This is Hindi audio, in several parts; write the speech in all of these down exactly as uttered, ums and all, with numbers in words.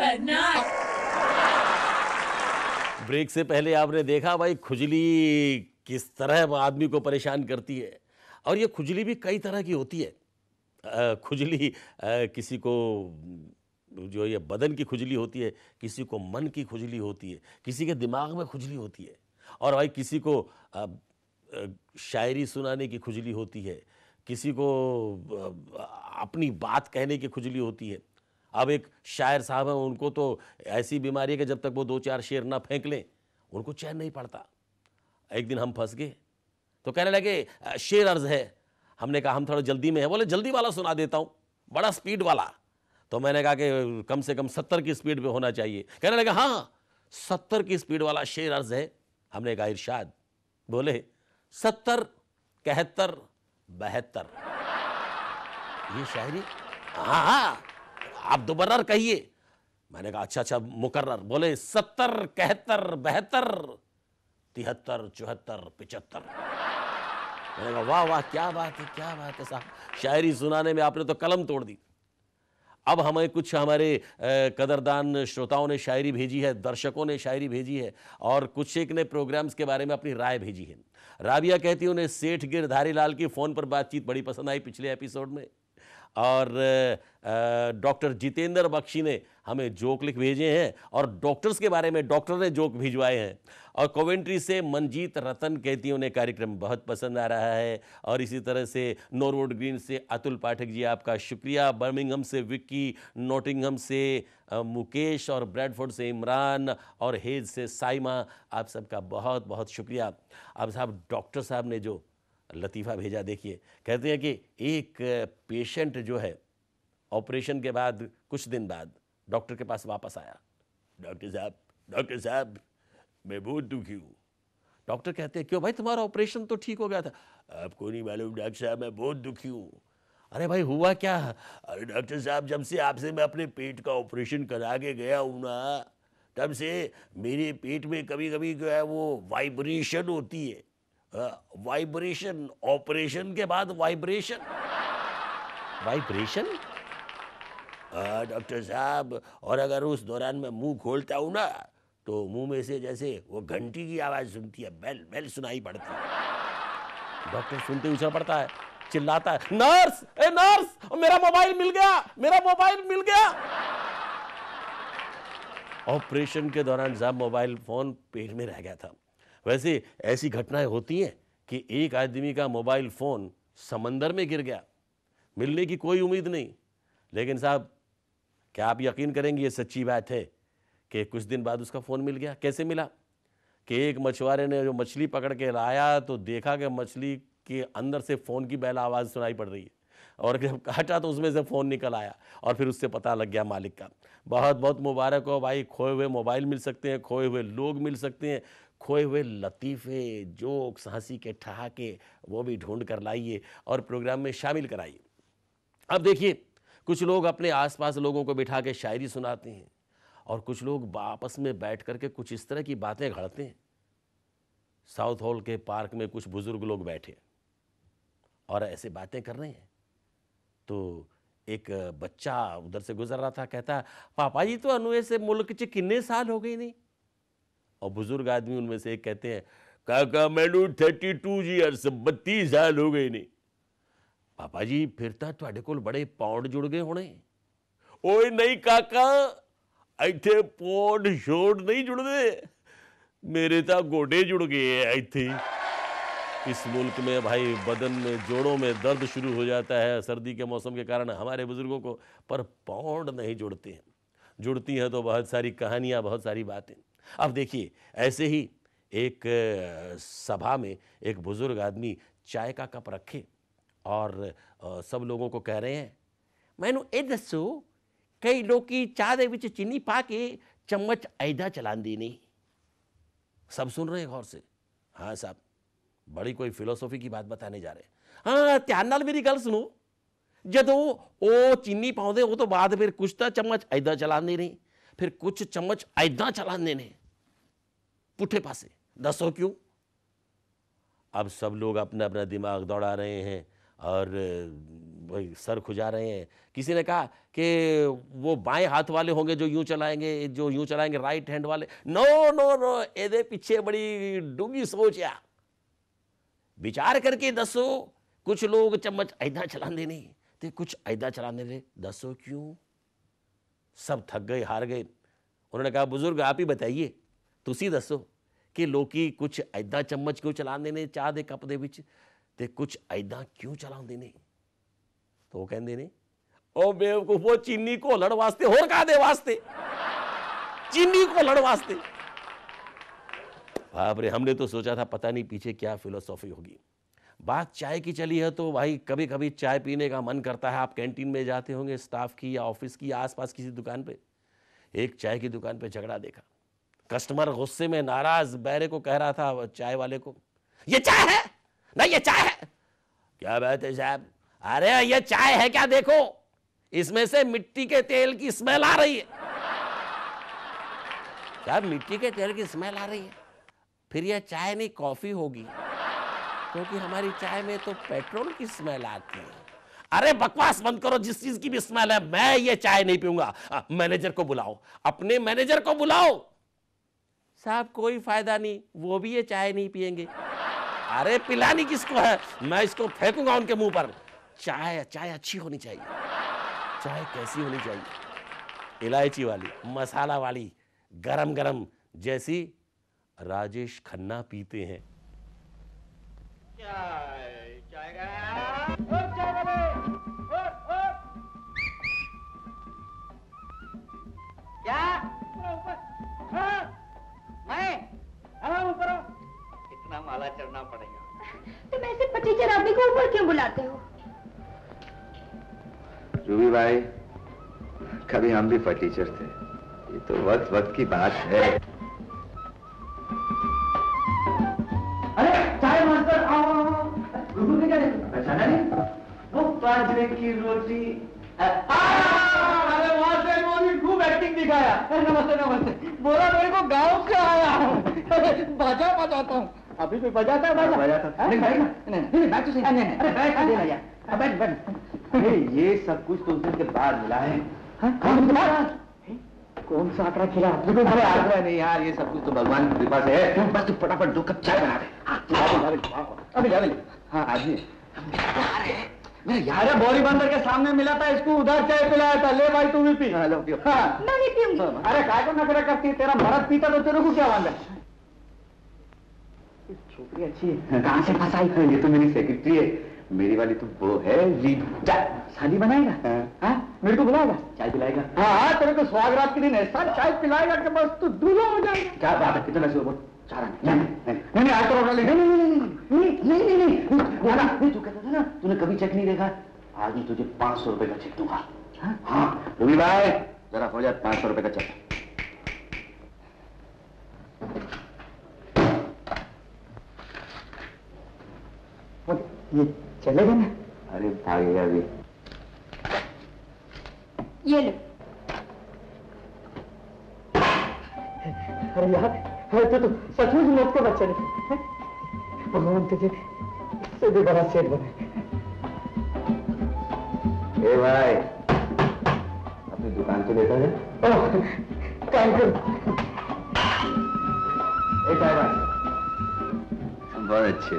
बर्नार्ड। ब्रेक से पहले आपने देखा भाई खुजली किस तरह आदमी को परेशान करती है, और ये खुजली भी कई तरह की होती है। अ, खुजली अ, किसी को जो ये बदन की खुजली होती है, किसी को मन की खुजली होती है, किसी के दिमाग में खुजली होती है, और भाई किसी को अ, अ, शायरी सुनाने की खुजली होती है, किसी को अ, अपनी बात कहने की खुजली होती है। अब एक शायर साहब हैं, उनको तो ऐसी बीमारी है कि जब तक वो दो चार शेर ना फेंक लें उनको चैन नहीं पड़ता। एक दिन हम फंस गए तो कहने लगे "अ, शेर अर्ज है।" हमने कहा हम थोड़ा जल्दी में है। बोले जल्दी वाला सुना देता हूँ, बड़ा स्पीड वाला। तो मैंने कहा कि कम से कम सत्तर की स्पीड पे होना चाहिए। कहने लगे हाँ सत्तर की स्पीड वाला शेर अर्ज है। हमने कहा इरशाद। बोले सत्तर कहत्तर बहत्तर। ये शायरी? हाँ हाँ आप दोबारा कहिए। मैंने कहा अच्छा अच्छा मुकर्रर। बोले सत्तर कहत्तर बहत्तर तिहत्तर चौहत्तर पिचहत्तर। मैंने कहा वाह वाह क्या बात है क्या बात है साहब, शायरी सुनाने में आपने तो कलम तोड़ दी। अब हमें कुछ हमारे अ, कदरदान श्रोताओं ने शायरी भेजी है, दर्शकों ने शायरी भेजी है, और कुछ एक ने प्रोग्राम्स के बारे में अपनी राय भेजी है। राबिया कहती है उन्हें सेठ गिरधारी लाल की फ़ोन पर बातचीत बड़ी पसंद आई पिछले एपिसोड में। और डॉक्टर जितेंद्र बख्शी ने हमें जोक लिख भेजे हैं, और डॉक्टर्स के बारे में डॉक्टर ने जोक भिजवाए हैं। और कोवेंट्री से मंजीत रतन कहती हैं उन्हें कार्यक्रम बहुत पसंद आ रहा है। और इसी तरह से नॉरवुड ग्रीन से अतुल पाठक जी आपका शुक्रिया, बर्मिंघम से विक्की, नॉटिंघम से अ, मुकेश, और ब्रैडफोर्ड से इमरान, और हेज से साइमा, आप सबका बहुत बहुत शुक्रिया। अब साहब डॉक्टर साहब ने जो लतीफ़ा भेजा देखिए, कहते हैं कि एक पेशेंट जो है ऑपरेशन के बाद कुछ दिन बाद डॉक्टर के पास वापस आया। डॉक्टर साहब डॉक्टर साहब मैं बहुत दुखी हूँ। डॉक्टर कहते हैं क्यों भाई तुम्हारा ऑपरेशन तो ठीक हो गया था। आपको नहीं मालूम डॉक्टर साहब मैं बहुत दुखी हूँ। अरे भाई हुआ क्या? अरे डॉक्टर साहब जब से आपसे मैं अपने पेट का ऑपरेशन करा के गया हूँ ना, तब से मेरे पेट में कभी कभी जो है वो वाइब्रेशन होती है। वाइब्रेशन, ऑपरेशन के बाद वाइब्रेशन। वाइब्रेशन? हाँ डॉक्टर साहब, और अगर उस दौरान मैं मुंह खोलता हूँ ना तो मुंह में से जैसे वो घंटी की आवाज सुनती है, बेल बेल सुनाई पड़ती है। डॉक्टर सुनते ही उछल पड़ता है, चिल्लाता है नर्स ए नर्स मेरा मोबाइल मिल गया, मेरा मोबाइल मिल गया। ऑपरेशन के दौरान साहब मोबाइल फोन पेट में रह गया था। वैसे ऐसी घटनाएं होती हैं कि एक आदमी का मोबाइल फ़ोन समंदर में गिर गया, मिलने की कोई उम्मीद नहीं, लेकिन साहब क्या आप यकीन करेंगे ये सच्ची बात है कि कुछ दिन बाद उसका फ़ोन मिल गया। कैसे मिला? कि एक मछुआरे ने जो मछली पकड़ के लाया तो देखा कि मछली के अंदर से फ़ोन की बेल आवाज़ सुनाई पड़ रही है, और जब काटा तो उसमें से फ़ोन निकल आया, और फिर उससे पता लग गया मालिक का। बहुत बहुत मुबारक हो भाई, खोए हुए मोबाइल मिल सकते हैं, खोए हुए लोग मिल सकते हैं, खोए हुए लतीफ़े जोक्स हंसी के ठहाके वो भी ढूंढ कर लाइए और प्रोग्राम में शामिल कराइए। अब देखिए कुछ लोग अपने आसपास लोगों को बिठा के शायरी सुनाते हैं, और कुछ लोग आपस में बैठ करके कुछ इस तरह की बातें घड़ते हैं। साउथ हॉल के पार्क में कुछ बुजुर्ग लोग बैठे और ऐसे बातें कर रहे हैं, तो एक बच्चा उधर से गुजर रहा था, कहता पापा जी तो अनुए से मुल्क च किन्ने साल हो गए नहीं। और बुजुर्ग आदमी उनमें से एक कहते हैं काका मैनू थर्टी टू ईयर्स बत्तीस साल हो गए नहीं। पापा जी फिर तो तुहाडे कोल बड़े पौंड जुड़ गए होने। ओए नहीं काका इत्थे पौंड शोड नहीं जुड़दे, मेरे तो गोडे जुड़ गए हैं इत्थे। इस मुल्क में भाई बदन में जोड़ों में दर्द शुरू हो जाता है सर्दी के मौसम के कारण हमारे बुजुर्गों को, पर पौंड नहीं जुड़ते हैं। जुड़ती हैं तो बहुत सारी कहानियाँ, बहुत सारी बातें। अब देखिए ऐसे ही एक सभा में एक बुजुर्ग आदमी चाय का कप रखे और सब लोगों को कह रहे हैं मैनू ये दसो कई लोग की चाह दे विच चीनी पा के चम्मच ऐदा चलांदे नहीं। सब सुन रहे हैं गौर से। हाँ साहब बड़ी कोई फिलोसॉफी की बात बताने जा रहे हैं। हाँ ध्यान नाल मेरी गल सुनो, जदों वो चीनी पाउंदे वो तो बाद फिर कुछ तो चम्मच ऐदा चलांदे नहीं, फिर कुछ चम्मच ऐदा चलांदे ने पुठे पासे। दसो क्यों? अब सब लोग अपना अपना दिमाग दौड़ा रहे हैं और वही सर खुजा रहे हैं। किसी ने कहा कि वो बाएं हाथ वाले होंगे जो यूं चलाएंगे, जो यूं चलाएंगे राइट हैंड वाले। नो नो नो, एदे पीछे बड़ी डूंगी सोच आ। विचार करके दसो, कुछ लोग चम्मच ऐदा चलाते नहीं ते कुछ ऐदा चलाने दे, दसो क्यों? सब थक गए, हार गए। उन्होंने कहा बुजुर्ग आप ही बताइए, तुसी दसो कि लोकी कुछ ऐदा चम्मच क्यों चलाते ने चाह दे कप दे विच ते कुछ ऐदा क्यों चलाते ने? तो वो कहते ने ओ बेवकूफो, चीनी घोलण वास्ते, होर कादे वास्ते? चीनी घोलण वास्ते। बाप रे, हमने तो सोचा था पता नहीं पीछे क्या फिलोसॉफी होगी। बात चाय की चली है तो भाई कभी कभी चाय पीने का मन करता है। आप कैंटीन में जाते होंगे, स्टाफ की या ऑफिस की या आसपास किसी दुकान पे, एक चाय की दुकान पे झगड़ा देखा। कस्टमर गुस्से में नाराज बैरे को कह रहा था चाय वाले को, ये चाय है ना, ये चाय है। क्या बात है साहब? अरे ये चाय है क्या, देखो इसमें से मिट्टी के तेल की स्मेल आ रही है। साहब मिट्टी के तेल की स्मेल आ रही है? फिर यह चाय नहीं कॉफी होगी, क्योंकि हमारी चाय में तो पेट्रोल की स्मेल आती है। अरे बकवास बंद करो, जिस चीज की भी स्मेल है मैं ये चाय नहीं पीऊंगा। मैनेजर को बुलाओ, अपने मैनेजर को बुलाओ। साहब कोई फायदा नहीं, वो भी ये चाय नहीं पिएंगे। अरे पिलानी किसको है, मैं इसको फेंकूंगा उनके मुंह पर। चाय चाय अच्छी होनी चाहिए। चाय कैसी होनी चाहिए? इलायची वाली, मसाला वाली, गरम गरम, जैसी राजेश खन्ना पीते हैं। चाय चाय का ओ चाय वाले, ओ ओ क्या ऊपर? हाँ मैं हाँ ऊपर आओ। इतना माला चढ़ना पड़ेगा। तुम ऐसे पटीचर आदमी को ऊपर क्यों बुलाते हो? रूबी भाई, कभी हम भी फटीचर थे। ये तो वक्त वक्त की बात है। अरे चाय मास्टर आओ। गुरु ने क्या पहचाना नहीं? वो बाजरे की रोटी। अरे वहां से उन्होंने खूब एक्टिंग दिखाया। नमस्ते नमस्ते, बोला मेरे को गांव से आया हूँ, बाजा बजाता हूँ। अभी भी बजाता है बाजा? बजाता नहीं भाई, नहीं नहीं बैठ तो सही। नहीं नहीं, अरे बैठ दे यार, अब बैठ बैठ। ये सब कुछ तो उस दिन के बाद मिला है। कौन सा बाद? कौन सा आंकड़ा खिला? अरे आंकड़ा नहीं यार, ये सब कुछ तो भगवान की कृपा से है। बस तू फटाफट दो कप चाय बना दे। अभी अभी हाँ आदमी मेरा यार बोरी बंदर के सामने मिला था, इसको उधर चाय पिलाया था। ले भाई तू भी पी। हाँ लो पियो। हाँ मैं नहीं पीऊंगी। अरे काय को नखरा करती है, तेरा मर्द पीता तो तेरे को क्या वांदा? छोकरी अच्छी है, कहाँ से फंसाई? ये तो मेरी सेक्रेटरी है। मेरी वाली तो वो है रीटा। शादी बनाएगा? हाँ मेरे को बुलाएगा, चाय पिलाएगा। हाँ हाँ तेरे को सुहागरात के दिन ऐसा चाय पिलाएगा कि बस तू दूल्हा हो जाएगा। क्या बात है, कितना से वो चारा नहीं नहीं नहीं आज तो रोका ले। नहीं नहीं नहीं नहीं नहीं नहीं, तू कहता था ना तूने कभी चेक नहीं देखा, आज मैं तुझे पाँच सौ रुपए का चेक दूंगा। हाँ रूबी भाई जरा हो जाए पाँच सौ रुपए का चेक। ये चलेगा ना? अरे भागेगा भी। ये लो। अरे यार तो तू सचमुच मौत के बच्चे नहीं, भगवान तुझे इससे भी बड़ा सेठ बनाए। ए भाई, अपनी दुकान तो लेता है? Thank you. ए चाय भाई, बहुत अच्छे।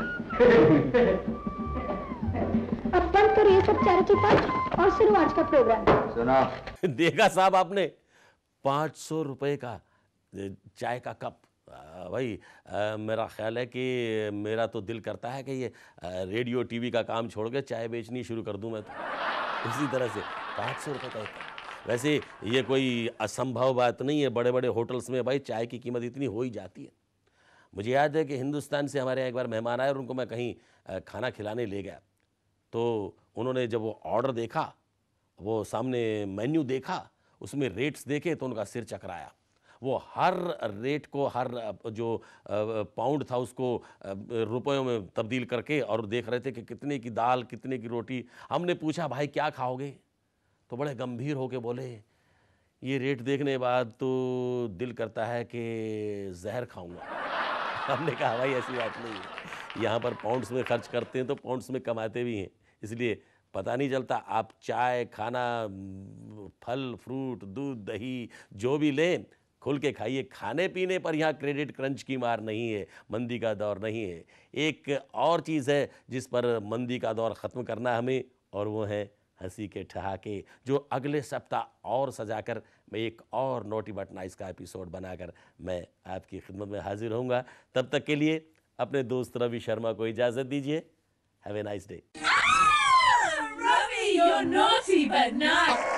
अब बंद करो ये सब चैरिटी पार्ट और शुरू आज का प्रोग्राम। सुनो देखा साहब आपने, पाँच सौ रुपये का चाय का कप। आ, भाई आ, मेरा ख्याल है कि मेरा तो दिल करता है कि ये आ, रेडियो टीवी का काम छोड़ के चाय बेचनी शुरू कर दूं मैं तो। इसी तरह से पाँच सौ रुपये का एक कप। वैसे ये कोई असंभव बात नहीं है, बड़े बड़े होटल्स में भाई चाय की कीमत इतनी हो ही जाती है। मुझे याद है कि हिंदुस्तान से हमारे यहाँ एक बार मेहमान आए और उनको मैं कहीं खाना खिलाने ले गया, तो उन्होंने जब वो ऑर्डर देखा, वो सामने मेन्यू देखा, उसमें रेट्स देखे तो उनका सिर चकराया। वो हर रेट को, हर जो पाउंड था उसको रुपयों में तब्दील करके और देख रहे थे कि कितने की दाल, कितने की रोटी। हमने पूछा भाई क्या खाओगे, तो बड़े गंभीर होके बोले ये रेट देखने के बाद तो दिल करता है कि जहर खाऊंगा। हमने कहा भाई ऐसी बात नहीं है, यहाँ पर पाउंड्स में खर्च करते हैं तो पाउंड्स में कमाते भी हैं, इसलिए पता नहीं चलता। आप चाय, खाना, फल, फ्रूट, दूध, दही जो भी लें खुल के खाइए। खाने पीने पर यहाँ क्रेडिट क्रंच की मार नहीं है, मंदी का दौर नहीं है। एक और चीज़ है जिस पर मंदी का दौर ख़त्म करना हमें, और वो है हंसी के ठहाके, जो अगले सप्ताह और सजाकर मैं एक और नोटी बट नाइस का एपिसोड बनाकर मैं आपकी खिदमत में हाजिर होऊंगा। तब तक के लिए अपने दोस्त रवि शर्मा को इजाज़त दीजिए। Have a nice day. Ravi, you're naughty but nice.